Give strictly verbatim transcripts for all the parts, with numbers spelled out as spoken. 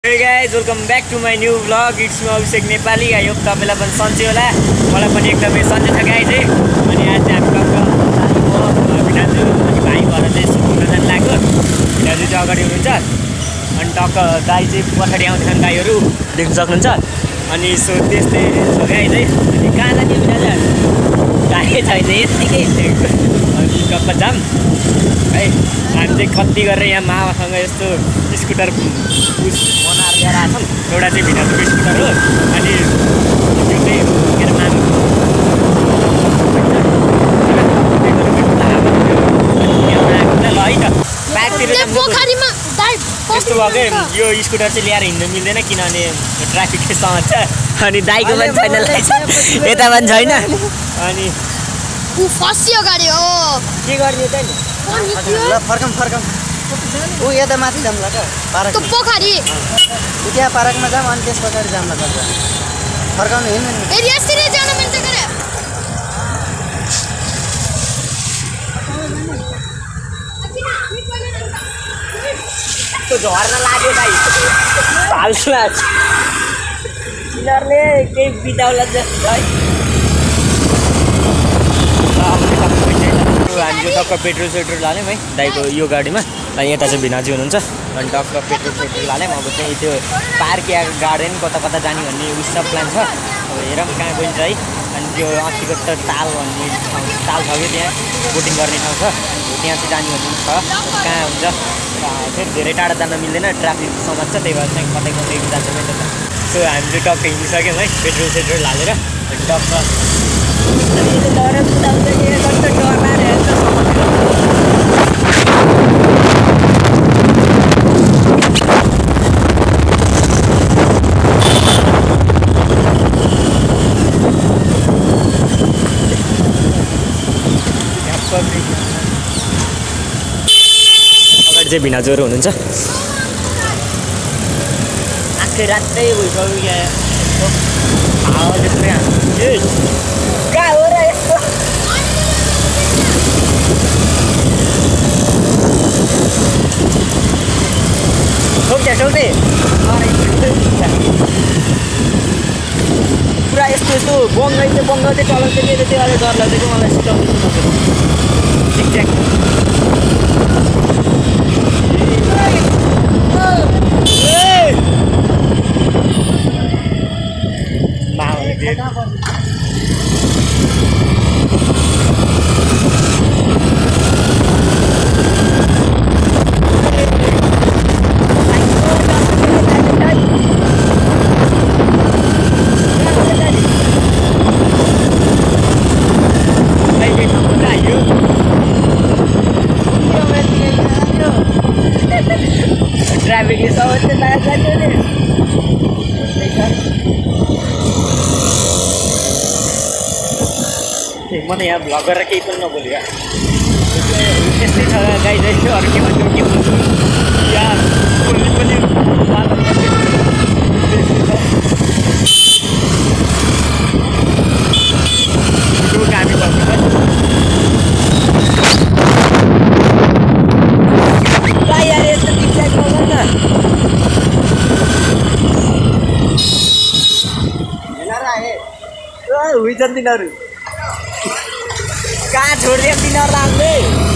Hey guys, welcome back to my new vlog. It's me Abhishek Nepali. I hope तपाईलाई पनि सन्चै होला. मलाई पनि एकदमै सन्चै छ गाइस है. अनि आज हामी टक्क बिनाजु अनि भाइ भएर चाहिँ सुकुन जान लाग्यो. बिनाजु चाहिँ अगाडि हुनुहुन्छ. अनि टक्क गाई चाहिँ पछाडि आउँछन् गाईहरु देख्न सक्नुहुन्छ. अनि सो त्यस्तै छ गाइस है. अनि कहाँ जाने बिनाजु? गाई छैन यतिकै. अनि टक्क जाम है. हामी चाहिँ कति गरेर यहाँ मामासँग यस्तो स्कुटर पुस बनाएर ल्याएर आछौँ. एउटा चाहिँ भिनाजुको स्कुटर हो. अनि त्यो चाहिँ के अरे मामा यस्तो भएको यो स्कुटर चाहिँ ल्याएर हिँड्नु मिल्दैन किनभने ट्राफिककै समस्या. अनि दाइको पनि छैन लाइसेन्स यता पनि छैन. अनि उ फस्यो गाडी हो के गर्ने त नि ल फर्कम फर्कम उ यता माथि जाम ल पार्क त पोखरी त्यहाँ पार्कमा जाम अनि त्यस पछाडि जाम ल गर्छ फर्काउनु हिँड्नु ए यसरी जान मिल्छ गरे त्यो झर्न लाग्यो गाई हाल्छला किनरले केही बिताउला जस्तो है. हामी चाहिँ टक्क पेट्रोल सेट्रोल हाल्यौँ है दाइको यो गाडीमा. अनि यता चाहिँ भिनाजु हुनुहुन्छ. अनि टक्क पेट्रोल सेट्रोल हाल्यौँ. अब चाहिँ त्यो पार्क या गार्डन कता कता जाने भन्ने उस सब प्लान छ. अब हेरौँ कहाँ गइन्छ है. अनि त्यो अस्तिको त ताल भन्ने ठाउँ ताल छ कि त्यहाँ बोटिङ गर्ने ठाउँ छ. त्यहाँ चाहिँ जाने भन्ने छ. कहाँ हुन्छ फेरि धेरै टाढा जान मिल्दैन ट्राफिक समस्या. त्यही भएर चाहिँ कतै कतै जान्छ नि त. सो हामी चाहिँ टक्क हिँडिसक्यौँ है पेट्रोल सेट्रोल हालेर. अनि टक्क डर कुदाउँछ कि कस्तो डर लागेर अगाडि चाहिँ भिनाजुहरू हुनुहुन्छ. आखै रातै भइसक्यो क्या हावा त्यत्रै ए कहाँ हो र यस्तो सोच्या सोच्दै पुरा यस्तो यस्तो बङ्गाई चाहिँ बङ्गाल चाहिँ चलाउँछ कि त्यो अलिक डर लाग्छ कि मलाई सिकाउनु ठिकठ्याक. ट्राफिकले समस्या लाग्यो नि. म त यहाँ भ्लग गरेर केही पनि नबोल्यो. त्यस्तै छ गाई चाहिँ अरू के भन्छु के भन्छु यहाँ बोल्नु पनि हामी भन्नु हुन्छन् तिनीहरू कहाँ छोडिदियो तिनीहरूलाई हामीले.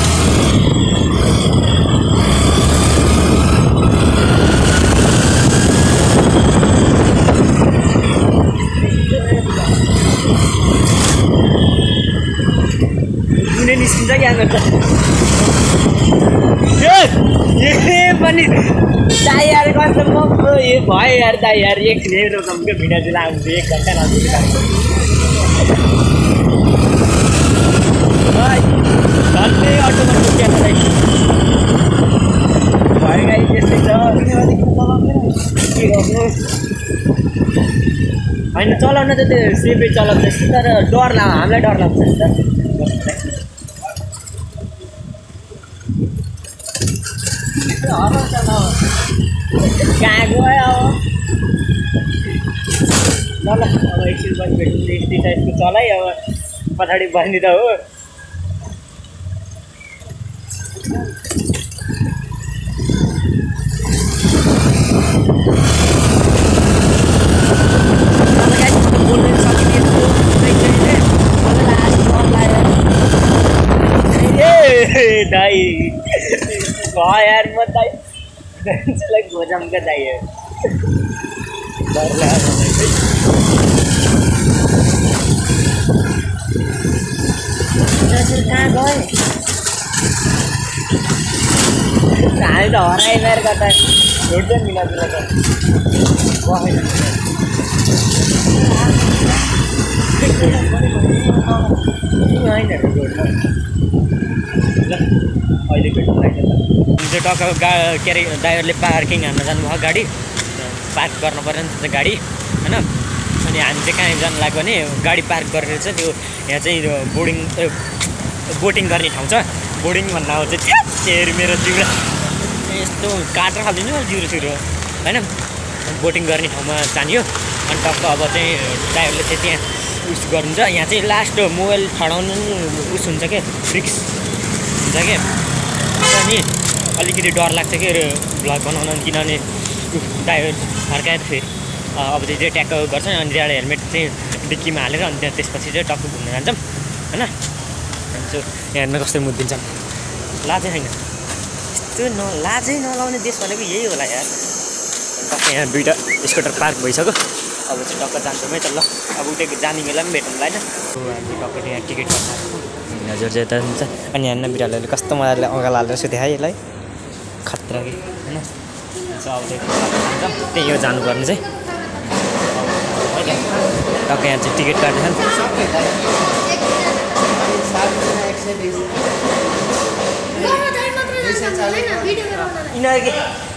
कुनै निस्किन्छ क्या ए पनि दाइ यार कस्तो म ए भयो यार दाइ यार एकछिन हेर्नु क्या भिनाजुलाई आउँछु एक घन्टा लाग्छ. झन्डै अटोमा टोकिया भयो गाई त्यस्तै छ. के गर्नु होइन चलाउन त त्यो सेफै चलाउँछ तर डर लाग्छ हामीलाई डर लाग्छ नि त. कहाँ गयो अब ल ल अब एकछिन पछि भेट्नु यस्तै छ यस्तो चलाइ. अब पछाडि बस्ने त हो. दाई वाह यार मत दाई चला गोजम का दाई है डर लगा कहाँ गए कहाँ तो हराई मेरे करता है रोड पे मिला मिला कर वाह अहिले भेट्नु त्यो टक्क गा के अरे ड्राइभरले पार्किङ हान्न जानुभयो गाडी पार्क गर्नु पऱ्यो नि त्यो गाडी होइन अनि हामी चाहिँ कहाँ जानु लाग्यो भने गाडी पार्क गरेर चाहिँ त्यो यहाँ चाहिँ बोर्डिङ बोटिङ गर्ने ठाउँ छ बोर्डिङ भन्दा हो चाहिँ त्यही मेरो जिउरा यस्तो काटेर खालिदिनु जिउरो सिउरो होइन बोटिङ गर्ने ठाउँमा जानियो अनि टक्क अब चाहिँ ड्राइभरले चाहिँ त्यहाँ उस गर्नुहुन्छ यहाँ चाहिँ लास्ट मोबाइल ठडाउनु उस हुन्छ क्या रिक्स हुन्छ क्या अनि अलिकति डर लाग्छ कि भ्लग बनाउन किनभने ड्राइभर फर्काएर फेरि अब चाहिँ ट्याक्क गर्छ अनि त्यहाँबाट हेलमेट चाहिँ डिक्कीमा हालेर अनि त्यहाँ त्यसपछि चाहिँ टक्क घुम्न जान्छौँ होइन सो हेर्न कस्तो मुद्दिन्छन् लाजै छैन यस्तो न लाजै नलाउने देश भनेको यही होला यार टक्क यहाँ दुइटा स्कुटर पार्क भइसक्यो अब चाहिँ टक्क जान्छौँ है त ल अब उठेको जाने बेला पनि भेटौँला होइन हामी टक्क यहाँ टिकट गर्छ हजुर चाहिँ यता हुन्छ अनि हेर्न बिरालोले कस्तो मजाले अँगाल हालेर यसो देखाएँ यसलाई खतरा कि होइन सो अब चाहिँ जान्छौँ त्यही हो जानुपर्ने चाहिँ टक्क यहाँ चाहिँ टिकट काट्दैछन् यिनीहरू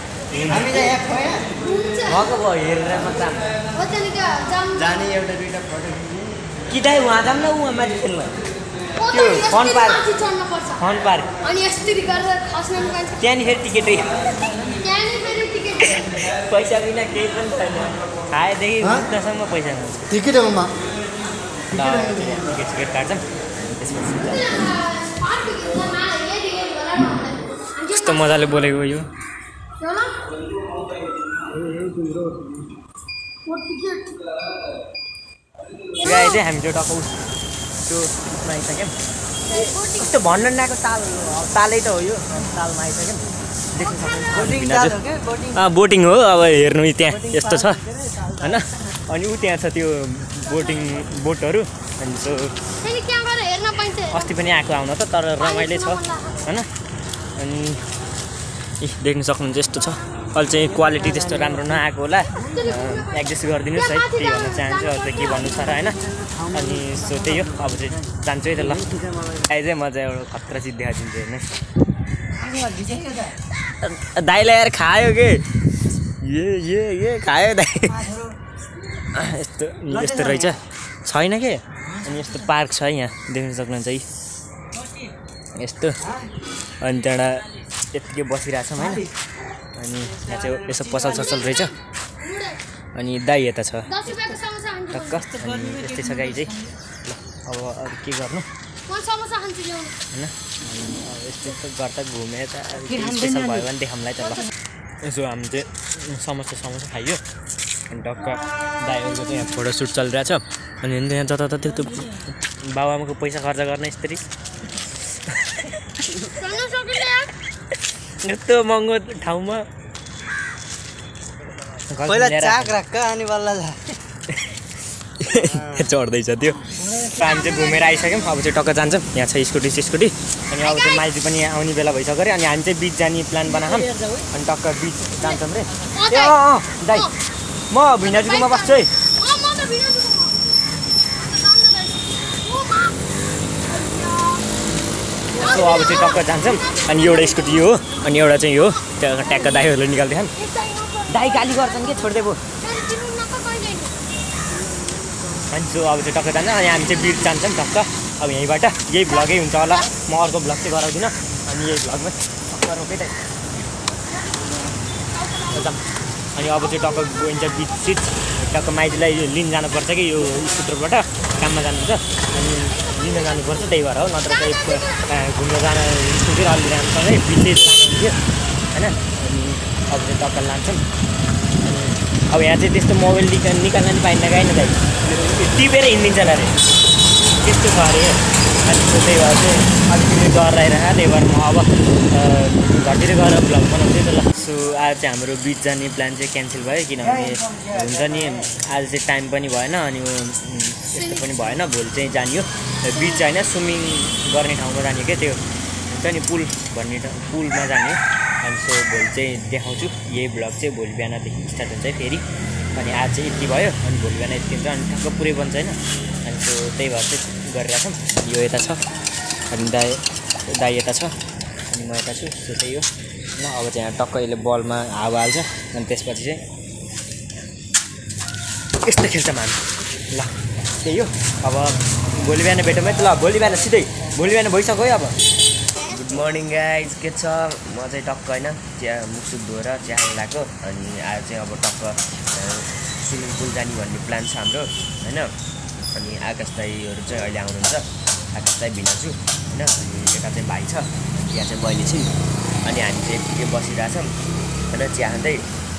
भएको भयो हेरेर मात्र जाने एउटा दुईवटा फोटो कि उहाँ जाऊँ न उहाँ माथि खेल्न त्यो फन पार्क फन पार्क अनि यसरी गरेर खस्न पाइन्छ त्यहाँनिर फेरि टिकटै त्यहाँनिर फेरि टिकट पैसा बिना केही पनि छैन खाएदेखि उतासम्म पैसा हुन्छ टिकटमा टिकट सिकेट काट्छौँ त्यसपछि कस्तो मजाले बोलेको यो गाई चाहिँ हामी त्यो टक्क त्यो आइसक्यौँ कस्तो भन्न नआएको ताल तालै त हो यो तालमा आइसक्यौँ देख्न सक्नुहुन्छ बोटिङ हो अब हेर्नु त्यहाँ यस्तो छ होइन अनि ऊ त्यहाँ छ त्यो बोटिङ बोटहरू अनि सो अस्ति पनि आएको आउन त तर रमाइलो छ होइन अनि देख्न सक्नुहुन्छ यस्तो छ अहिले चाहिँ क्वालिटी त्यस्तो राम्रो नआएको होला एडजस्ट गरिदिनुहोस् है त्यही भन्न चाहन्छु अरू चाहिँ के भन्नु छ र होइन अनि सो त्यही हो अब चाहिँ जान्छु है त ल आइ चाहिँ म चाहिँ एउटा खतरा चिज देखाइदिन्छु हेर्नुहोस् दाइलाई यार खायो के ए ए ए खायो दाइ यस्तो यस्तो रहेछ छैन के अनि यस्तो पार्क छ यहाँ देख्न सक्नुहुन्छ है यस्तो अनि त्यहाँबाट यत्तिकै बसिरहेछौँ होइन अनि यहाँ चाहिँ यसो पसल ससल रहेछ अनि दाइ यता छ टक्क अनि यस्तै छ गाई चाहिँ ल अब अरू के गर्नु होइन अब यस्तो यस्तो गर्दा घुमेर त स्पेसल भयो भने देखाउँलाई त ल यसो हामी चाहिँ समोसा समोसा खाइयो अनि टक्क दाइहरूको चाहिँ यहाँ फोटोसुट चलिरहेछ अनि यहाँ जताततै त्यो बाबुआमाको पैसा खर्च गर्न यसरी यस्तो महँगो ठाउँमा पहिला चाक राख अनि बल्ल चढ्दैछ त्यो हामी चाहिँ घुमेर आइसक्यौँ अब चाहिँ टक्क जान्छौँ यहाँ छ स्कुटी स्कुटी अनि अब चाहिँ माइजू पनि आउने बेला भइसक्यो अरे अनि हामी चाहिँ बिच जाने प्लान बनाऊँ अनि टक्क बिच जान्छौँ रे ए अँ अँ दाइ म भिनाजुकोमा बस्छु है सो अब चाहिँ टक्क जान्छौँ अनि एउटा स्कुटी यो हो अनि एउटा चाहिँ यो त्यहाँ ट्याक्क दाइहरूले निकाल्दैछन् दाइ गाली गर्छन् के छोड्दै भयो अनि सो अब चाहिँ टक्क जान्छ अनि हामी चाहिँ बिच जान्छौँ टक्क अब यहीँबाट यही भ्लगै हुन्छ होला म अर्को भ्लग चाहिँ गराउँदिनँ अनि यही भ्लगमा टक्क रोकै त अनि अब चाहिँ टक्क गइन्छ बिच सिट टक्क माइतीलाई लिन जानुपर्छ कि यो स्कुटरबाट काममा जानुहुन्छ अनि लिन जानुपर्छ त्यही भएर हो नत्र चाहिँ घुम्न जान स्कुटी अलि राम्रोसँगै बिचै जानुहुन्थ्यो होइन अनि अब चाहिँ टक्क लान्छौँ अनि अब यहाँ चाहिँ त्यस्तो मोबाइल निकाल्न नि पाइन्न गाइन दाइ टिपेर हिँडिदिन्छ होला अरे त्यस्तो छ अरे अनि सो त्यही भएर चाहिँ अलिकति डर आइरहेको त्यही भएर म अब घरतिर गएर भ्लग बनाउँछु नि त ल। सो आज चाहिँ हाम्रो बिच जाने प्लान चाहिँ क्यान्सल भयो किनभने हुन्छ नि आज चाहिँ टाइम पनि भएन अनि यस्तो पनि भएन। भोलि चाहिँ जाने हो बिच होइन स्विमिङ गर्ने ठाउँमा जाने क्या त्यो हुन्छ नि पुल भन्ने पुलमा जाने। अनि सो भोलि चाहिँ देखाउँछु यही भ्लग चाहिँ भोलि बिहानदेखि स्टार्ट हुन्छ फेरि। अनि आज चाहिँ यति भयो अनि भोलि बिहान यतिन्छ अनि ठ्याक्क पुरै बन्छ होइन। अनि सो त्यही भएर चाहिँ गरिरहेछौँ। यो यता छ अनि दाइ दाइ यता छ अनि म यता छु। सो त्यही हो ल। अब चाहिँ यहाँ टक्क यसले बलमा हावा हाल्छ अनि त्यसपछि चाहिँ यस्तो खेल्छ हामी ल। त्यही हो अब भोलि बिहान भेटौँ है त ल। भोलि बिहान सिधै भोलि बिहान भइसक्यो है अब। गुड मर्निङ गाइज के छ। म चाहिँ टक्क होइन चिया मुखसुख धोएर चिया लगाएको अनि आज चाहिँ अब टक्क स्विमिङ पुल जाने भन्ने प्लान छ हाम्रो होइन। अनि आकाश दाईहरू चाहिँ अहिले आउनुहुन्छ। आकाश दाई भिनाजु होइन अनि यता चाहिँ भाइ छ यहाँ चाहिँ बहिनी छिन्। अनि हामी चाहिँ यतिकै बसिरहेछौँ होइन चिया खाँदै।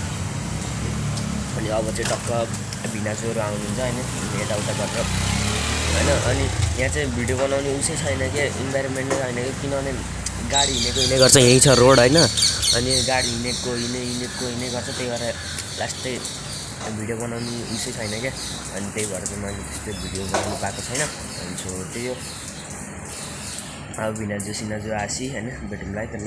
अनि अब चाहिँ टक्क भिनाजुहरू आउनुहुन्छ होइन यताउता गरेर होइन। अनि यहाँ चाहिँ भिडियो बनाउने उसै छैन कि इन्भाइरोमेन्टै छैन कि किनभने गाडी हिँडेको हिँड्ने गर्छ यहीँ छ रोड होइन। अनि गाडी हिँडेको हिँड्ने हिँडेको हिँड्ने गर्छ त्यही भएर लास्टै भिडियो बनाउने उसै छैन क्या। अनि त्यही भएर चाहिँ मैले त्यस्तो भिडियो बनाउनु पाएको छैन। अनि सो त्यही हो अब भिनाजु सिनाजु आसी होइन भेटौँला है त ल।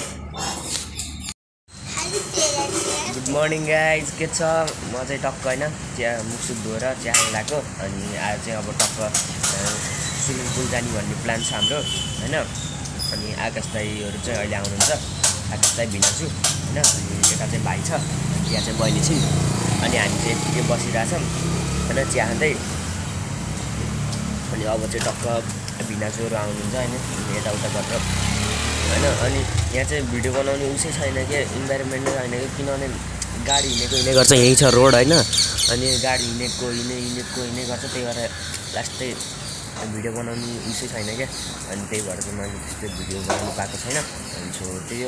गुड मर्निङ गाइज के छ। म चाहिँ टक्क होइन चिया मुखसुख धोएर चिया लगाएको अनि आज चाहिँ अब टक्क स्विमिङ पुल जाने भन्ने प्लान छ हाम्रो होइन। अनि आकाश दाईहरू चाहिँ अहिले आउनुहुन्छ। आकाश दाई भिनाजु होइन अनि यता चाहिँ भाइ छ यहाँ चाहिँ बहिनी छिन्। अनि हामी चाहिँ यतिकै बसिरहेछौँ होइन चिया खाँदै। अनि अब चाहिँ टक्क भिनाजुहरू आउनुहुन्छ होइन यताउता गरेर होइन। अनि यहाँ चाहिँ भिडियो बनाउने उसै छैन कि इन्भाइरोमेन्टै छैन कि किनभने गाडी हिँडेको हिँड्ने गर्छ यहीँ छ रोड होइन। अनि गाडी हिँडेको हिँड्ने हिँडेको हिँड्ने गर्छ त्यही भएर लास्टै भिडियो बनाउने उसै छैन क्या। अनि त्यही भएर चाहिँ मैले त्यस्तो भिडियो बनाउनु पाएको छैन। अनि सो त्यही हो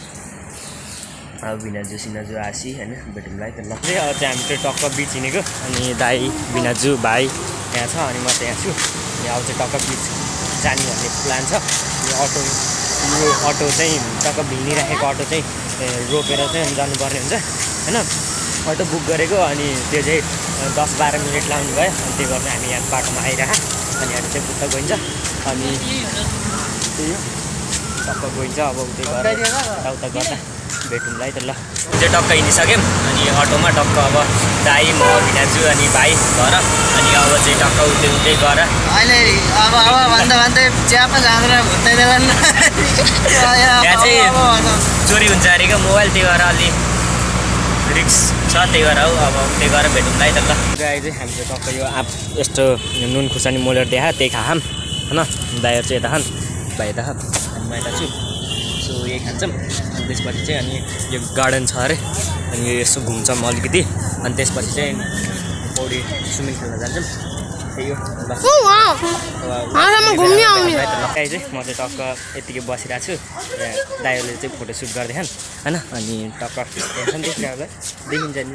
अब भिनाजु सिनाजु आसी होइन भेटौँला है त ल। चाहिँ अब चाहिँ हामी चाहिँ टक्क बिच हिँडेको अनि दाई भिनाजु भाइ यहाँ छ अनि म चाहिँ यहाँ छु। अनि अब चाहिँ टक्क बिच जाने भन्ने प्लान छ। यो अटो यो अटो चाहिँ टक्क भिनिराखेको अटो चाहिँ रोकेर चाहिँ जानुपर्ने हुन्छ होइन। अटो बुक गरेको अनि त्यो चाहिँ दस बाह्र मिनट लाउनु भयो। अनि त्यही गर्दा हामी यहाँ बाटोमा आइरह अनि हामी चाहिँ पुग्दा गइन्छ अनि त्यही हो टक्क गइन्छ। अब उतै गरेर यताउता गर्दा भेटौँला है त ल। चाहिँ टक्क हिँडिसक्यौँ अनि अटोमा टक्क अब दाई म भिनाजु अनि भाइ घर। अनि अब चाहिँ टक्क उतै उतै गएर अहिले अब अब भन्दा भन्दै चिया पो जाँदैन भुत्दैन यहाँ चाहिँ चोरी हुन्छ अरे क्या मोबाइल त्यही भएर अलि रिक्स छ त्यही भएर हौ। अब त्यही गरेर भेटौँला है त ल। गाई चाहिँ हामी चाहिँ टक्क यो आँप यस्तो नुन खुर्सानी मोलेर देखा त्यही खाम होइन। दाइहरू चाहिँ यता खान् भाइ यता खान् अनि म यता छु। सो यही खान्छौँ अनि त्यसपछि चाहिँ अनि यो गार्डन छ अरे अनि यो यसो घुम्छौँ अलिकति अनि त्यसपछि चाहिँ पौडी स्विमिङ खेल्न जान्छौँ त्यही हो ल। गाई चाहिँ म चाहिँ टक्क यतिकै बसिरहेको छु। दाइहरूले चाहिँ फोटोसुट गर्दै खान् होइन। अनि टक्क टेन्सन देखिरहेको देखिन्छ नि।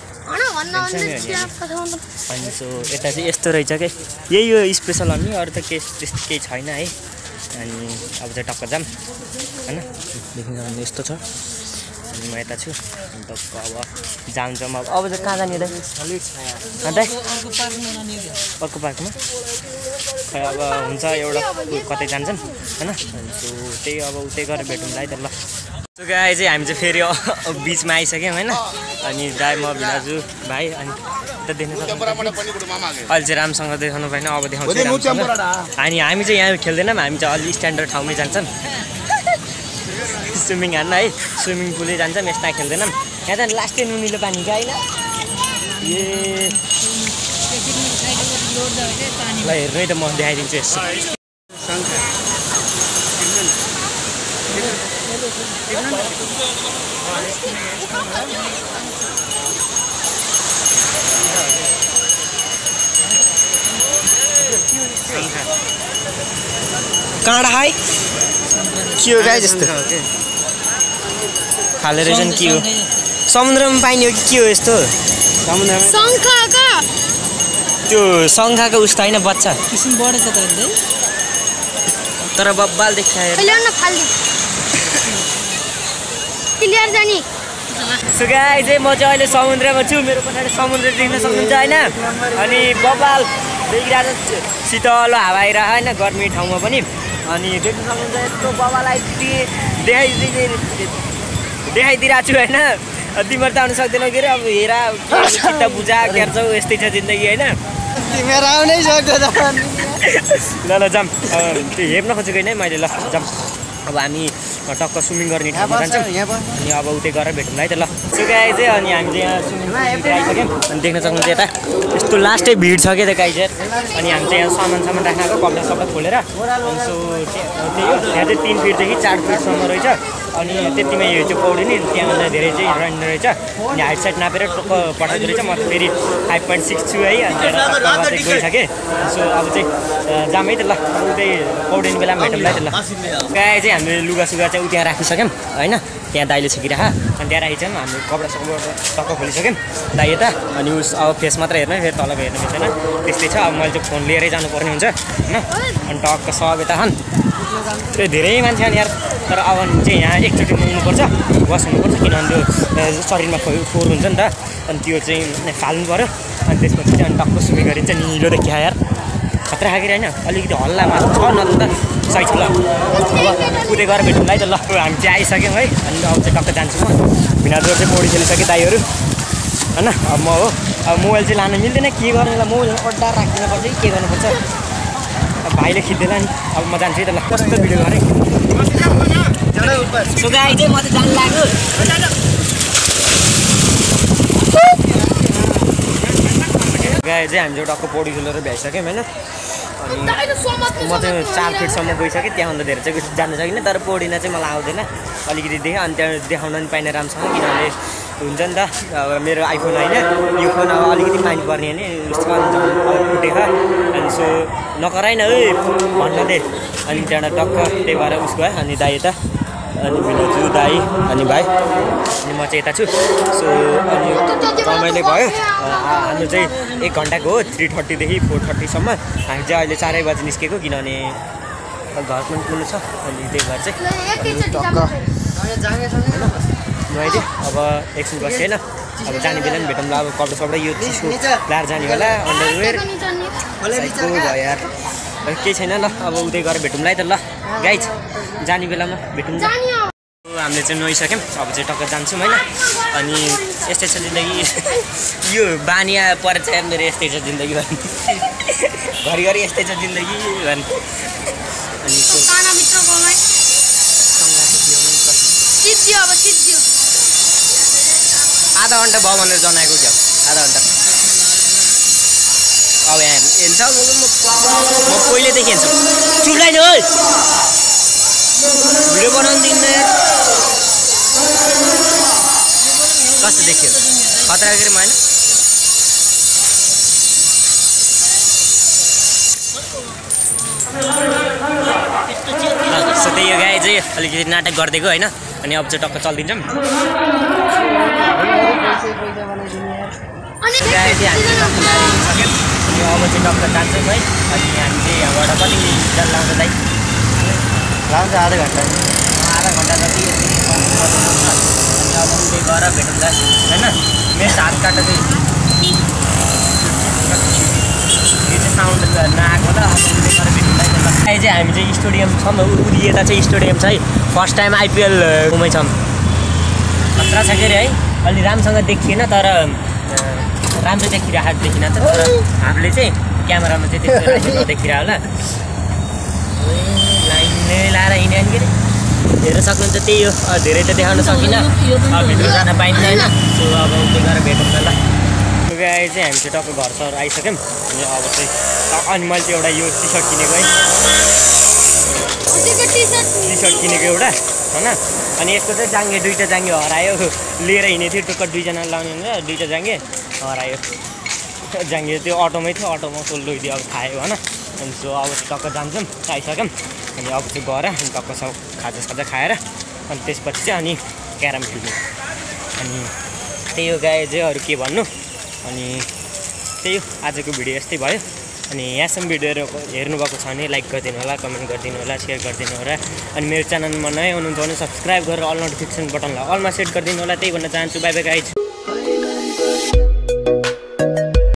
अनि सो यता चाहिँ यस्तो रहेछ क्या यही हो स्पेसल अनि अरू त केही त्यस्तो केही छैन है। अनि अब चाहिँ टक्क जाम होइन देखिन्छ भने यस्तो छ। अनि म यता छु अनि टक्क अब जान्छौँ। अब अब चाहिँ कहाँ जाने दाइ अन्त अर्को पार्कमा खै अब हुन्छ एउटा कतै जान्छौँ होइन। अनि सो त्यही अब उतै गरेर भेटौँला है त ल। सो गाई चाहिँ हामी चाहिँ फेरि बिचमा आइसक्यौँ होइन। अनि दाइ म भिनाजु भाइ अनि यता देख्नु सक्छ अहिले चाहिँ राम्रोसँग देखाउनु भएन अब देखाउँछु। अनि हामी चाहिँ यहाँ खेल्दैनौँ हामी चाहिँ अलि स्ट्यान्डर्ड ठाउँमै जान्छौँ स्विमिङ हान्न है। स्विमिङ पुलै जान्छौँ यस्ता खेल्दैनौँ। यहाँ चाहिँ लास्टै नुनिलो पानी क्या होइन। ए ल हेर्नु है त म देखाइदिन्छु यसो। काँडा है के हो गाई जस्तो खाले रहेछ नि के हो समुद्रमा पाइने हो कि के हो यस्तो त्यो शङ्खाको उस्तो होइन बच्चा किसिम बढेछ त तर बब्बाल देखायो पहिले न फाल्दी क्लियर जानी सो गाइस चाहिँ म चाहिँ अहिले समुद्रमा छु मेरो पछाडि समुद्र देख्न सक्नुहुन्छ होइन अनि बब्बाल देखिरहेको शीतल हावा आइरहेको होइन गर्मी ठाउँमा पनि अनि देख्न सक्नुहुन्छ यस्तो बब्बालाई देखाइदिए देखाइदिरहेको छु होइन तिमीहरू त आउनु सक्दैनौ के अरे अब हेरा चित्त बुझा क्यार्छौ यस्तै छ जिन्दगी होइन तिमीहरू आउनै सक्दैन ल ल जाम त्यो हेर्न खोजेको होइन मैले ल जाम अब हामी टक्क स्विमिङ गर्ने ठाउँमा जान्छौँ अनि अब उतै गएर भेटौँ है त ल सो गाइस चाहिँ अनि हामीले यहाँ स्विमिङ आइसक्यौँ अनि देख्न सक्नुहुन्छ यता यस्तो लास्टै भिड छ क्या त गाइस अनि हामी चाहिँ यहाँ सामान सामान राख्नको कपडा सबै खोलेर अनि सो त्यही हो यहाँ चाहिँ तिन फिटदेखि चार फिटसम्म रहेछ अनि त्यतिमै यो चाहिँ पौडी नि त्यहाँभन्दा धेरै चाहिँ रहने रहेछ अनि हाइट साइड नापेर टक्क पठाउँदो रहेछ म त फेरि फाइभ पोइन्ट सिक्स छु है अनि त्यहाँबाट गइसकेँ सो अब चाहिँ जाम है त ल उतै पौडिने बेलामा भेटौँ है त ल गाई चाहिँ हामीले लुगा सुगा चाहिँ उ त्यहाँ राखिसक्यौँ होइन त्यहाँ दाइले छेकिराख अनि त्यहाँ राखिसक्यौँ हामीले कपडा सपडा टक्क खोलिसक्यौँ दाइ यता अनि उस अब फेस मात्र हेर्नु फेरि तलको हेर्नु मिल्दैन त्यस्तै छ अब मैले चाहिँ फोन लिएरै जानुपर्ने हुन्छ होइन अनि टक्क सब यता खान् त्यो धेरै मान्छे अनि यार तर अब चाहिँ यहाँ एकचोटि नुहाउनुपर्छ वास हुनुपर्छ किनभने त्यो शरीरमा खो फोहोर हुन्छ नि त अनि त्यो चाहिँ फाल्नु पऱ्यो अनि त्यसपछि चाहिँ अनि टक्क स्विमिङ गरिन्छ निलो देखिया यार खतरा खाएर होइन अलिकति हल्ला मात्र छ न त सही छ ल अब कुदै गएर भेटौँ है त ल हामी चाहिँ आइसक्यौँ है अनि अब चाहिँ टक्क जान्छु म भिनाजोर चाहिँ पौडी खेलिसकेँ दाइहरू होइन अब म हो अब मोबाइल चाहिँ लानु मिल्दैन के गर्नु ल मोबाइल अड्डा राखिदिनु पर्छ के गर्नुपर्छ अब भाइले खिच्दैन नि अब म जान्छु है त ल कस्तो भिडियो गरेँ सो गाई चाहिँ म चाहिँ जानु लाग्यो गाई चाहिँ हामी चाहिँ टक्क पौडी खेलेर भ्याइसक्यौँ होइन अनि म चाहिँ चार फिटसम्म गइसकेँ त्यहाँभन्दा धेरै चाहिँ जानु सकिनँ तर पौडिन चाहिँ मलाई आउँदैन अलिकति देखेँ अनि त्यहाँ देखाउन पनि पाइनँ राम्रोसँग किनभने हुन्छ नि त अब मेरो आइफोन होइन यो फोन अब अलिकति पानी पर्ने होइन उसको फुटेको अनि सो नकराइन है भन्न दे अनि त्यहाँबाट टक्क त्यही भएर उसको है अनि दाइ यता अनि भिनाजु दाइ अनि भाइ अनि म चाहिँ यता छु सो अनि रमाइलो भयो हाम्रो चाहिँ एक घन्टाको हो थ्री थर्टीदेखि फोर थर्टीसम्म हामी चाहिँ अहिले चारै बजी निस्केको किनभने घर पनि पुग्नु छ अनि त्यही भएर चाहिँ टक्क मैले अब एकछिन बसेँ होइन अब जाने बेला पनि भेटौँ ल अब कपडा सपडा यो चिसो लाएर जाने होला अन्डरवेयर भयो यार केही छैन ल अब उतै गएर भेटौँ है त ल गाइज जाने बेलामा भेटौँ हामीले चाहिँ नुहाइसक्यौँ अब चाहिँ टक्क जान्छौँ होइन अनि यस्तै छ जिन्दगी यो बानिया परेर चाहिँ मेरो यस्तै छ जिन्दगी भन्नु घरिघरि यस्तै छ जिन्दगी भन्नु अनि आधा घन्टा भयो भनेर जनाएको क्या आधा घन्टा अब यहाँ हेर्छ म पहिल्यैदेखि हेर्छु चुप्लाइन है भिडियो बनाउनु दिन्न कस्तो देखियो खतरा गरे होइन सो त्यही हो गाई चाहिँ अलिकति नाटक गरिदिएको होइन अनि अब चाहिँ टक्क चलिदिन्छौँ गाई चाहिँ हामी सक्यौँ अनि अब चाहिँ टक्क जान्छौँ है अनि हामी चाहिँ यहाँबाट कति जान लाउँछ दाइ लाउँछ आधा घन्टा आधा घन्टा जति अनि अब उतै गएर भेटौँ दाइ होइन मेरो हात काट्दा चाहिँ यो चाहिँ साउन्ड नआएको ल अब उतै गएर भेटौँ दाइ अहिले चाहिँ हामी चाहिँ स्टेडियम छौँ उरी यता चाहिँ स्टेडियम छ है फर्स्ट टाइम आइपिएल घुमै छौँ खतरा छ के अरे है अलि राम्रोसँग देखिएन तर राम्रो देखिरहेको देखिन त तर हामीले चाहिँ क्यामेरामा चाहिँ त्यस्तो राम्रो नदेखिरह होला लाइनले लाएर हिँड्यो नि के अरे हेर्न सक्नुहुन्छ त्यही हो धेरै त देखाउन सकिनँ अब भित्र जान पाइन्छ होइन सो अब उतै गएर भेटौँ न ल गाई चाहिँ हामी चाहिँ टक्क घर सर आइसक्यौँ अनि अब चाहिँ अनि मैले चाहिँ एउटा यो टी सर्ट किनेको है टी सर्ट किनेको एउटा होइन अनि यसको चाहिँ जाङ्गे दुईवटा जाङ्गे हरायो लिएर हिँडेको थियो टुक्क दुईजना लाउने भनेर दुईवटा जाङ्गे हरायो जाङ्गे त्यो अटोमै थियो अटोमा सोल्लोइदियो अब खायो होइन अनि सो अब टक्क जान्छौँ आइसक्यौँ अनि अब चाहिँ गएर अनि टक्क सब खाजा साजा खाएर अनि त्यसपछि चाहिँ अनि क्यारम खेल्नु अनि त्यही हो गाई चाहिँ अरू के भन्नु अनि त्यही हो आजको भिडियो यस्तै भयो अनि यहाँसम्म भिडियोहरू हेर्नुभएको छ भने लाइक गरिदिनु होला, कमेन्ट गरिदिनु होला, सेयर गरिदिनु होला। अनि मेरो च्यानलमा नयाँ हुनुहुन्छ भने सब्सक्राइब गरेर अल नोटिफिकेसन बटनलाई अलमा सेट गरिदिनु होला। त्यही भन्न चाहन्छु। Bye bye guys.